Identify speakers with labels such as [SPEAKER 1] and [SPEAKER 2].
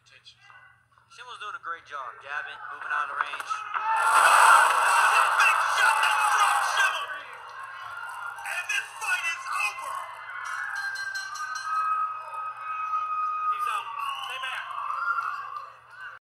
[SPEAKER 1] detention zone.
[SPEAKER 2] Shimmell's doing a great job, jabbing, moving out of the range.
[SPEAKER 1] Big shot that dropped Shimmell! And this fight is over! He's out. Stay back.